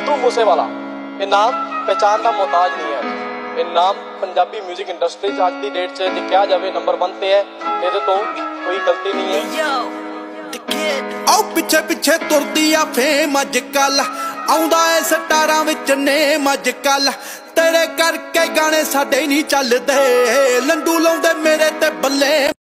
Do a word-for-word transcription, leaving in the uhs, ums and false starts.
सिद्धू मूसेवाला ये नाम पहचान का मोहताज नहीं है। ये नाम पंजाबी म्यूजिक इंडस्ट्री च अज की डेट च जे कहा जाए नंबर वन ते है, ये तो कोई गलती नहीं है। आओ पिछे पिछे तुरदी आ फेम अजकल, आउंदा है स्टारां विच नेम अजकल, तेरे करके गाने साडे नहीं चलदे, लंडू लाउंदे मेरे ते बल्ले।